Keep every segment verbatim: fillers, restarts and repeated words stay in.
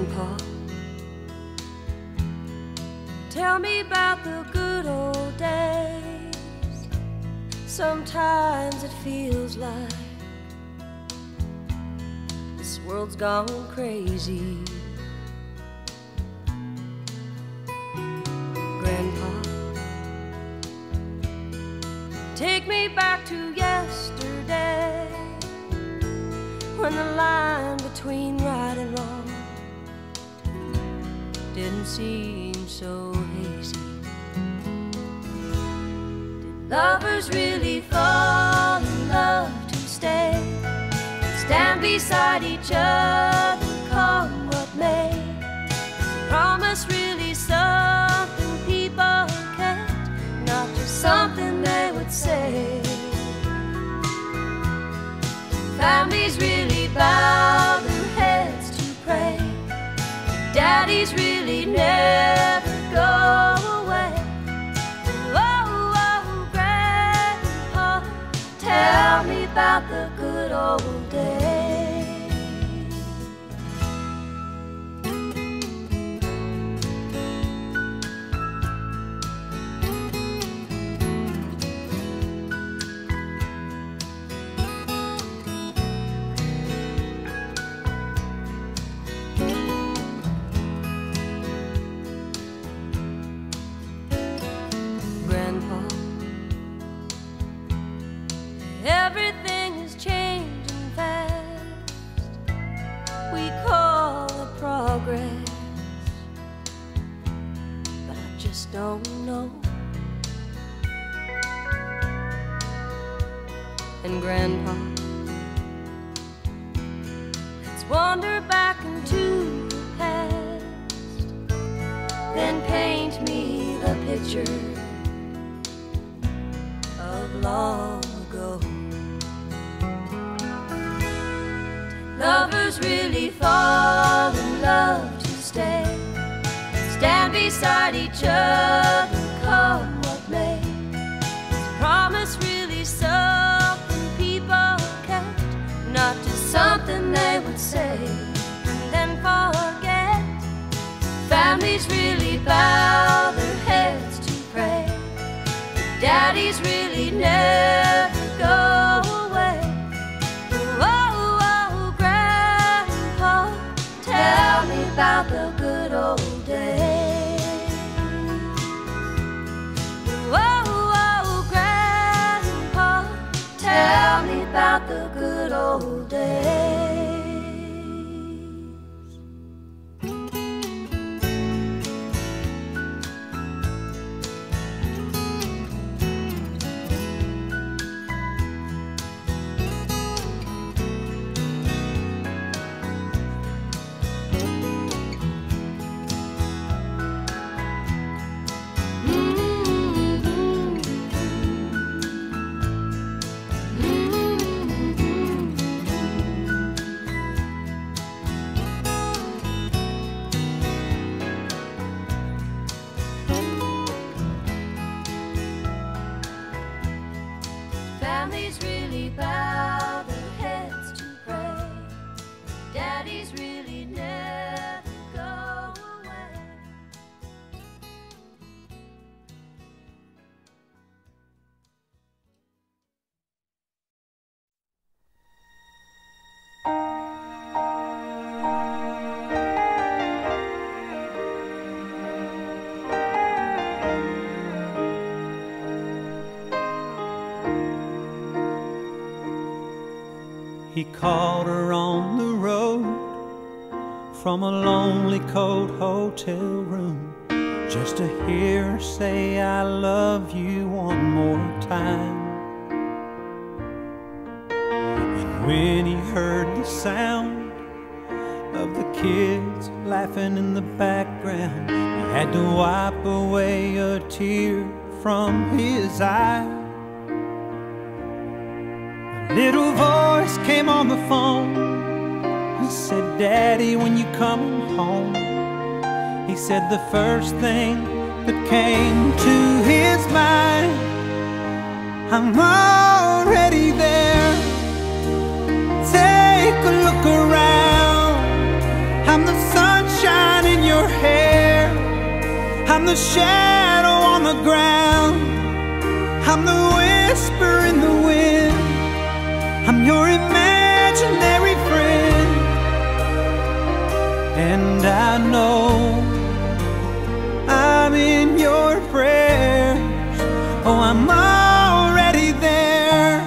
Grandpa, tell me about the good old days. Sometimes it feels like this world's gone crazy. Grandpa, take me back to yesterday, when the line between right and wrong didn't seem so hazy. Did lovers really fall in love to stay, stand beside each other, come what may? Is promise really something people kept, not just something they would say? Families really bow their heads to pray, daddies really never go away. Oh, oh, Grandpa, tell me about the good old days. Grandpa, everything is changing fast. We call it progress, but I just don't know. And Grandpa, let's wander back into the past, then paint me the picture of long ago. Did lovers really fall in love to stay, stand beside each other, come what may? Is promise really something people kept, not just something they would say and then forget? Families really bow their heads to pray, daddies really never go away. Oh, oh, Grandpa, tell me about the good old days. Oh, oh, Grandpa, tell me about the good old days. Families really bow their heads to pray, daddies really never go away. He called her on the road from a lonely cold hotel room, just to hear her say I love you one more time. And when he heard the sound of the kids laughing in the background, he had to wipe away a tear from his eye. A little voice came on the phone. He said, Daddy, when you coming home? He said the first thing that came to his mind, I'm already there. Take a look around. I'm the sunshine I'm the shadow on the ground, I'm the whisper in the wind, I'm your imaginary friend. And I know I'm in your prayers. Oh, I'm already there.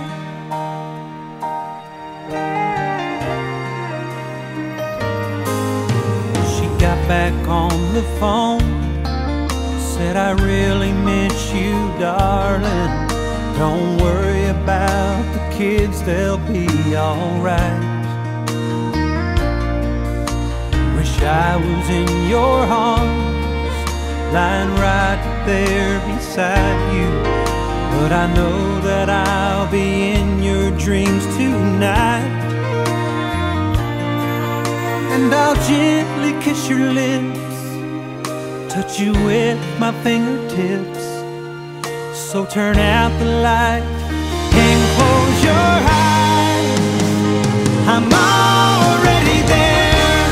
She got back on the phone, said, I really miss you, darling. Don't worry about the kids, they'll be alright. Wish I was in your arms, lying right there beside you, but I know that I'll be in your dreams tonight. And I'll gently kiss your lips, touch you with my fingertips. So turn out the light and close your eyes. I'm already there.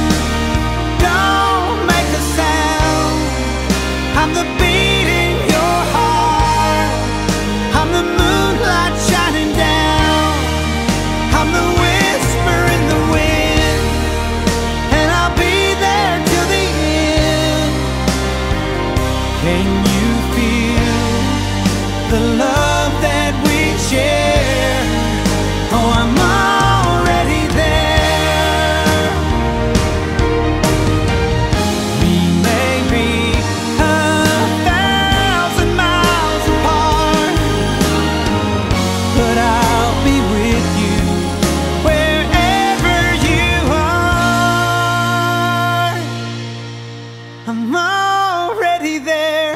Don't make a sound. I'm the beat in your heart, I'm the moonlight shining down, I'm the whisper in the wind, and I'll be there till the end. Can you feel the love that we share? Oh, I'm already there. We may be a thousand miles apart, but I'll be with you wherever you are. I'm already there.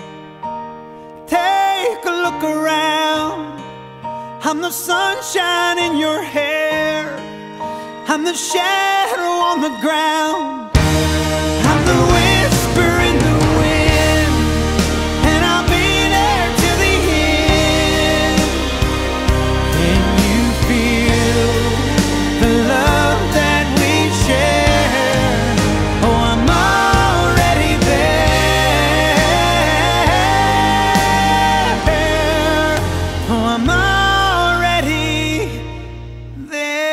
Take a look around, I'm the sunshine in your hair, I'm the shadow on the ground, I'm the whisper in the wind, and I'll be there till the end. Can you feel the love that we share? Oh, I'm already there. Oh, I'm already there.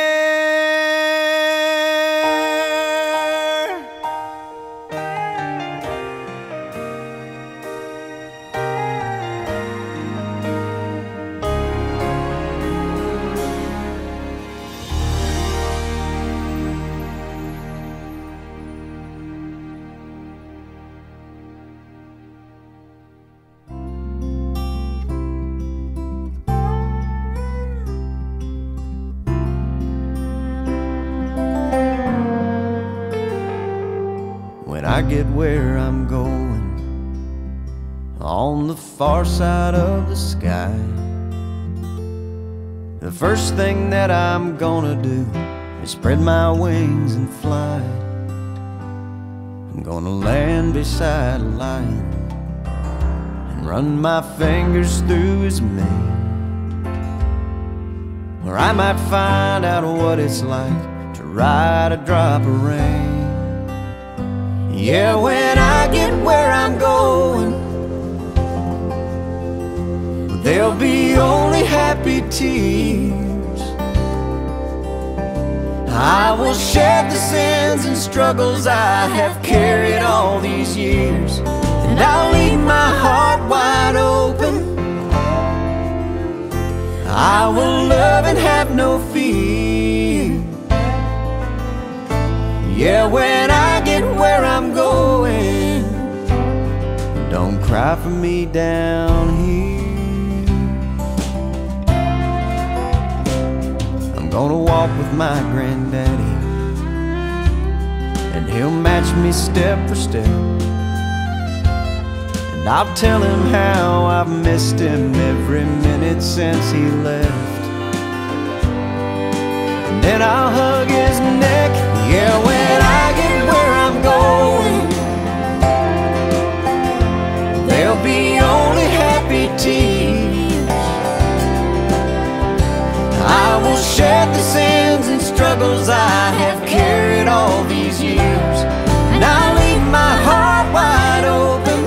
When I get where I'm going, on the far side of the sky, the first thing that I'm gonna do is spread my wings and fly. I'm gonna land beside a lion and run my fingers through his mane, or I might find out what it's like to ride a drop of rain. Yeah, when I get where I'm going, there'll be only happy tears. I will shed the sins and struggles I have carried all these years, and I'll leave my heart wide open. I will love and have no fear. Yeah, when I get where I'm going, don't cry for me down here. I'm gonna walk with my granddaddy, and he'll match me step for step, and I'll tell him how I've missed him every minute since he left. And then I'll hug his neck. Yeah, when I get where I'm going, there'll be only happy tears. I will shed the sins and struggles I have carried all these years, and I'll leave my heart wide open.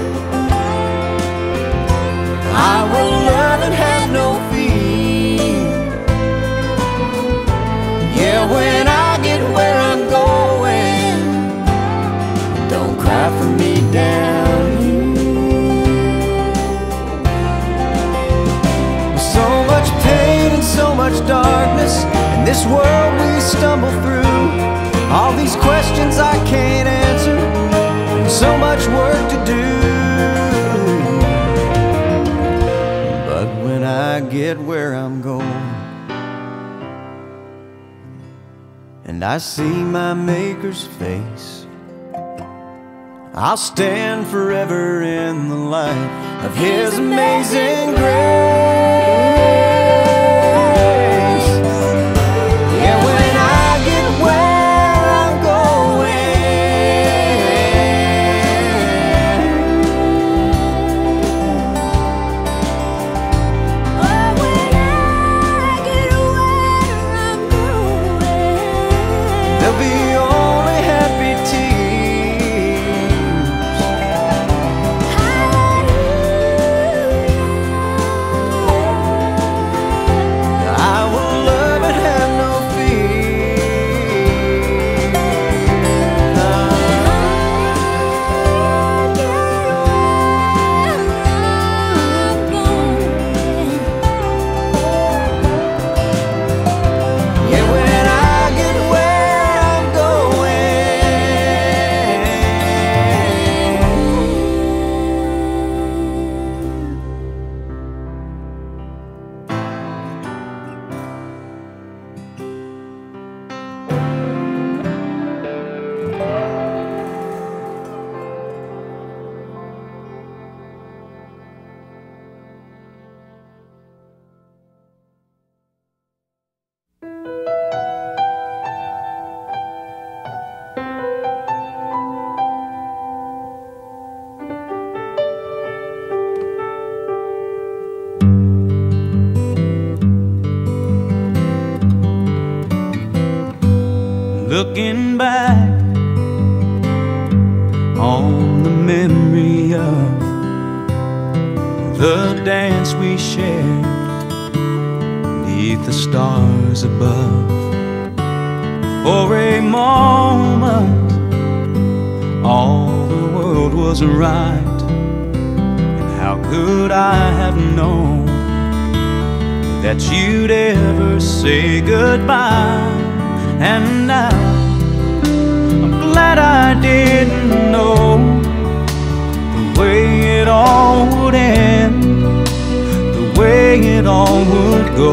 darkness in this world we stumble through. All these questions I can't answer, and so much work to do. But when I get where I'm going, and I see my Maker's face, I'll stand forever in the light of His amazing grace. Yeah, when I get where I'm going, oh, when I get where I'm going, there'll be only happy tears. Looking back on the memory of the dance we shared beneath the stars above. For a moment all the world was right, and how could I have known that you'd ever say goodbye? And now I'm glad I didn't know the way it all would end, the way it all would go.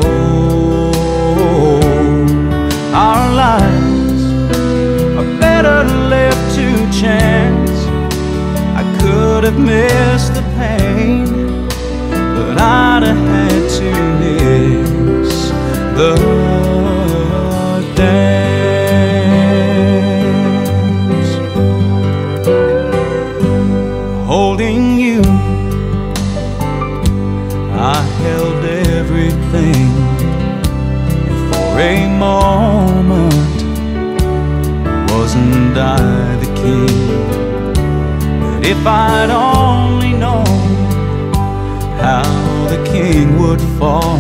Our lives are better left to chance. I could have missed the pain, but I'd have had to miss the dance. Holding you, I held everything, and for a moment wasn't I the king? But if I'd only known how the king would fall,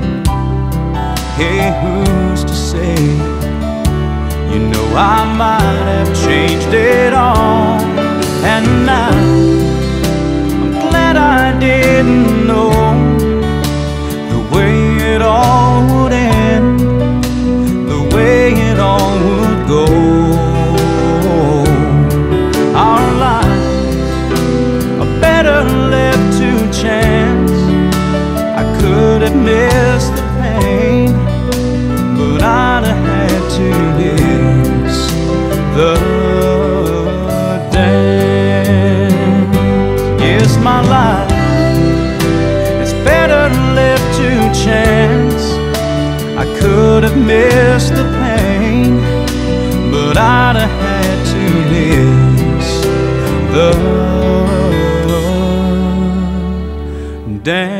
hey, who's to say? You know I might have changed it all. And now I'm glad I didn't know the way it all would end, the way it all would go. Our lives are better left to chance. I could have missed the pain, but I'd have had to miss the dance. Yes, my life is better left to chance. I could have missed the pain, but I'd have had to miss the dance.